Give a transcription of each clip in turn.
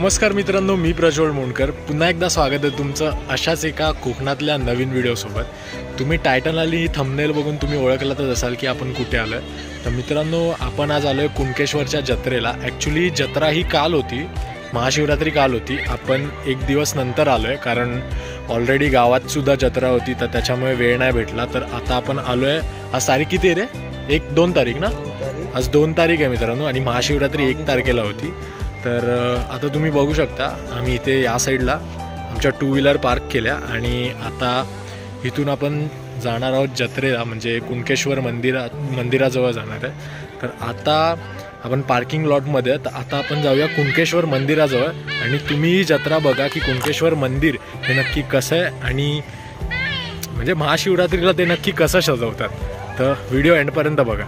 नमस्कार मित्रांनो, मी प्रज्वल मोंडकर पुन्हा एकदा स्वागत आहे तुमचं अशाच एका कोकणातल्या नवीन व्हिडिओसोबत। तुम्ही टायटल आणि थंबनेल बघून तुम्ही ओळखलातच असाल की आपण कुठे आलोय। तर मित्रांनो, आपण आज आलोय कुणकेश्वरच्या जत्रेला। ॲक्च्युली जत्रा ही काल होती, महाशिवरात्री काल होती। आपण एक दिवस नंतर आलोय कारण ऑलरेडी गावात सुद्धा जत्रा होती, तर त्याच्यामुळे वेळ नाही भेटला। तर आता आपण आलोय। आज तारीख किती आहे रे? 2 तारीख ना? आज 2 तारीख आहे मित्रांनो, आणि महाशिवरात्री 1 तारखेला होती। तर आता तुम्ही बघू शकता आम्ही इथे या साईडला आमच्या 2 व्हीलर पार्क केल्या आणि आता इथून आपण जाणार आहोत जत्रेला, म्हणजे कुणकेश्वर मंदिराजवळ जाणार आहे। तर आता आपण पार्किंग लॉटमध्ये, तर आता आपण जाऊया कुणकेश्वर मंदिराजवळ आणि तुम्ही जत्रा बघा की कुणकेश्वर मंदिर हे नक्की कसं आहे आणि म्हणजे महाशिवरात्रीला ते नक्की कसं सजवतात। तर व्हिडिओ एंडपर्यंत बघा।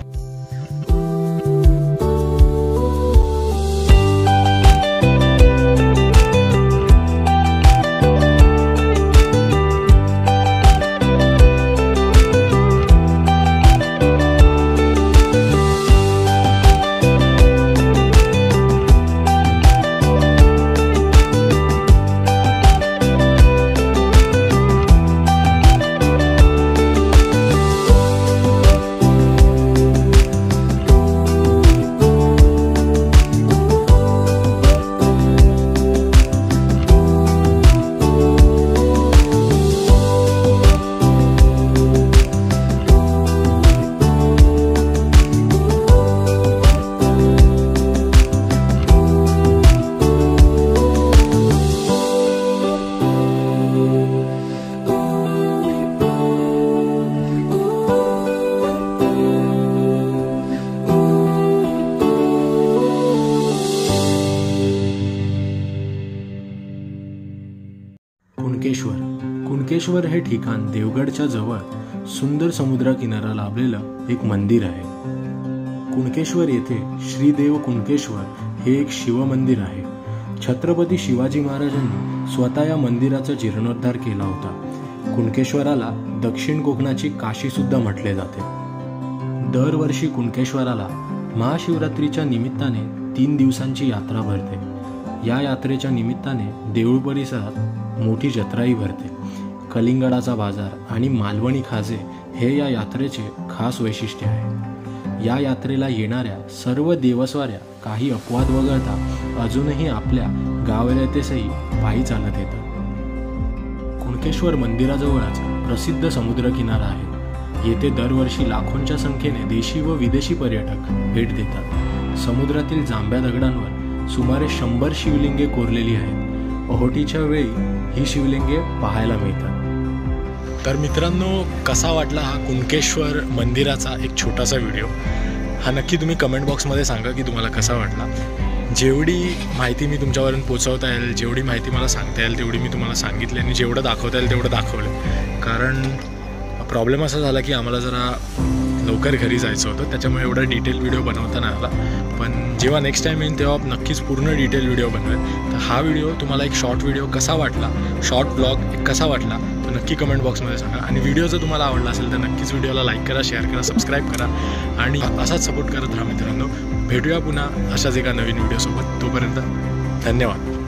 कुणकेश्वर हे ठिकाण देवगडच्या जवळ सुंदर समुद्रकिनारा लाभलेलं एक मंदिर आहे। कुणकेश्वर येथे श्रीदेव कुणकेश्वर हे एक शिवमंदिर आहे। छत्रपती शिवाजी महाराजांनी स्वतः या मंदिराचा जीर्णोद्धार केला होता। कुणकेश्वराला दक्षिण कोकणाची काशी सुद्धा म्हटले जाते। दरवर्षी कुणकेश्वराला महाशिवरात्रीच्या निमित्ताने 3 दिवसांची यात्रा भरते। या यात्रेच्या निमित्ताने देऊळ परिसरात मोठी जत्राही भरते। कलिंगडाचा बाजार आणि मालवणी खाजे हे या यात्रेचे खास वैशिष्ट्य आहे। या यात्रेला येणाऱ्या सर्व देवस्वाऱ्या काही अपवाद वगळता अजूनही आपल्या गावरेतेसही पायी चालत येतात। कुणकेश्वर मंदिराजवळच प्रसिद्ध समुद्रकिनारा आहे। येथे दरवर्षी लाखोंच्या संख्येने देशी व विदेशी पर्यटक भेट देतात। समुद्रातील जांभ्या दगडांवर सुमारे 100 शिवलिंगे कोरलेली आहेत। ओहोटीच्या वेळी ही शिवलिंगे पाहायला मिळतात। तर मित्रांनो, कसा वाटला हा कुणकेश्वर मंदिराचा एक छोटासा व्हिडिओ? हा नक्की तुम्ही कमेंट बॉक्समध्ये सांगा की तुम्हाला कसा वाटला। जेवढी माहिती मी तुमच्यापर्यंत पोचवता येईल, जेवढी माहिती मला सांगता येईल तेवढी मी तुम्हाला सांगितली आणि जेवढं दाखवता येईल तेवढं दाखवलं। कारण प्रॉब्लेम असा झाला की आम्हाला जरा लवकर घरी जायचं होतं, त्याच्यामुळे एवढा डिटेल व्हिडिओ बनवता नाही आला। पण जेव्हा नेक्स्ट टाईम येईन तेव्हा नक्कीच पूर्ण डिटेल व्हिडिओ बनवेल। तर हा व्हिडिओ तुम्हाला एक शॉर्ट व्हिडिओ कसा वाटला, शॉर्ट ब्लॉग कसा वाटला तो नक्की कमेंट बॉक्समध्ये सांगा। आणि व्हिडिओ जर तुम्हाला आवडला असेल तर नक्कीच व्हिडिओला लाईक करा, शेअर करा, सबस्क्राईब करा आणि असाच सपोर्ट करत राहा मित्रांनो। भेटूया पुन्हा अशाच एका नवीन व्हिडिओसोबत। तोपर्यंत धन्यवाद।